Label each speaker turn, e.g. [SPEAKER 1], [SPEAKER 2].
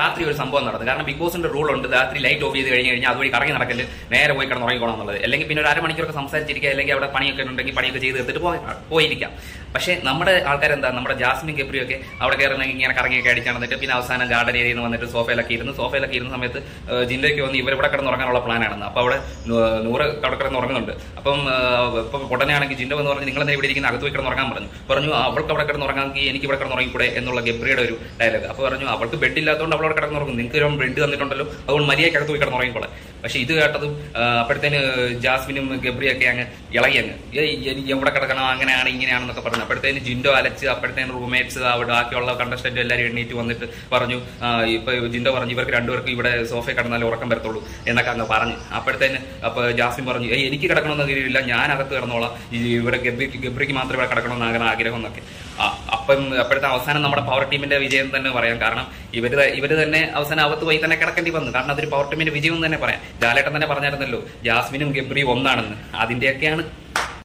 [SPEAKER 1] രാത്രി ഒരു സംഭവം നടന്നു. കാരണം ബിഗ് ബോസിന്റെ റൂൾ ഉണ്ട്, രാത്രി ലൈറ്റ് ഓഫ് ചെയ്ത് കഴിഞ്ഞാൽ അതുവഴി കറങ്ങി നടക്കല്, നേരെ പോയി കിടന്ന് ഉറങ്ങിക്കോണം എന്നുള്ളത്. അല്ലെങ്കിൽ പിന്നെ ഒരു അരമണിക്കൂറൊക്കെ സംസാരിച്ചിരിക്കുക, അല്ലെങ്കിൽ അവിടെ പണിയൊക്കെ ഉണ്ടെങ്കിൽ പണിയൊക്കെ ചെയ്ത് എടുത്തിട്ട് പോയിരിക്കാം. പക്ഷേ നമ്മുടെ ആൾക്കാരെന്താ, നമ്മുടെ ജാസ്മിൻ ഗബ്രിയും ഒക്കെ അവിടെ കയറുന്നെങ്കിൽ ഇങ്ങനെ കറങ്ങിയൊക്കെ അടിച്ച് നടന്നിട്ട് പിന്നെ അവസാനം ഗാർഡൻ ഏരിയയിൽ നിന്ന് വന്നിട്ട് സോഫയിലൊക്കെ ഇരുന്ന സമയത്ത് ജിൻഡോയ്ക്ക് വന്ന് ഇവരിവിടെ കിടന്നുറങ്ങാനുള്ള പ്ലാനാണെന്ന്. അപ്പോൾ അവിടെ 100 അവിടെ കിടന്ന് ഉറങ്ങുന്നുണ്ട്. അപ്പം ഇപ്പം ഉടനെയാണെങ്കിൽ ജിൻഡോ എന്ന് പറഞ്ഞ് നിങ്ങളെന്താ ഇവിടെ ഇരിക്കുന്ന, അകത്ത് പോയി കിടന്നുറങ്ങാൻ പറഞ്ഞു. അവൾക്ക് അവിടെ കിടന്നുറങ്ങാമെങ്കിൽ എനിക്ക് ഇവിടെ കിടന്നുറങ്ങിക്കൂടെ എന്നുള്ള ഗബ്രിയുടെ ഒരു ഡയലോഗ്. അപ്പോൾ പറഞ്ഞു അവൾക്ക് ബെഡ് ഇല്ലാത്തതുകൊണ്ട് അവളവിടെ കിടന്നുറങ്ങും, നിങ്ങൾക്ക് ബെഡ് തന്നിട്ടുണ്ടല്ലോ, അതുകൊണ്ട് മര്യാദയ്ക്ക് അകത്ത് പോയി കിടന്നുറങ്ങിക്കോളെ. പക്ഷെ ഇത് കേട്ടതും അപ്പോഴത്തേന് ജാസ്മിനും ഗബ്രിയൊക്കെ അങ്ങ് ഇളകി അങ്ങ് എവിടെ കിടക്കണം, അങ്ങനെയാണ് ഇങ്ങനെയാണെന്നൊക്കെ പറഞ്ഞു. അപ്പോഴത്തേന് ജിൻഡോ അലച്ച്, അപ്പോഴത്തേന് റൂംമേറ്റ്സ് അവിടെ ബാക്കിയുള്ള കണ്ടസ്റ്റന്റ് എല്ലാവരും എണ്ണീറ്റ് വന്നിട്ട് പറഞ്ഞു, ഇപ്പൊ ജിൻഡോ പറഞ്ഞു ഇവർക്ക് രണ്ടുപേർക്ക് ഇവിടെ സോഫയിൽ കിടന്നാലേ ഉറക്കം വരത്തുള്ളൂ എന്നൊക്കെ അങ്ങ് പറഞ്ഞു. അപ്പോഴത്തേന് അപ്പൊ ജാസ്മിൻ പറഞ്ഞു എനിക്ക് കിടക്കണമെന്ന് കാര്യമില്ല, ഞാൻ അകത്ത് കിടന്നോളാം, ഇവിടെ ഗബ്രിക്ക് മാത്രമേ ഇവിടെ കിടക്കണമെന്ന് ആഗ്രഹം എന്നൊക്കെ. അപ്പം അപ്പോഴത്തെ അവസാനം നമ്മുടെ പവർ ടീമിന്റെ വിജയം തന്നെ പറയാം. കാരണം ഇവര് തന്നെ അവസാനം അകത്ത് പോയി തന്നെ കിടക്കേണ്ടി വന്നു. കാരണം അതൊരു പവർ ടീമിന്റെ വിജയം എന്ന് തന്നെ പറയാം. ലാലേട്ടൻ തന്നെ പറഞ്ഞായിരുന്നല്ലോ ജാസ്മിനും ഗബ്രിയും ഒന്നാണെന്ന്. അതിന്റെയൊക്കെയാണ്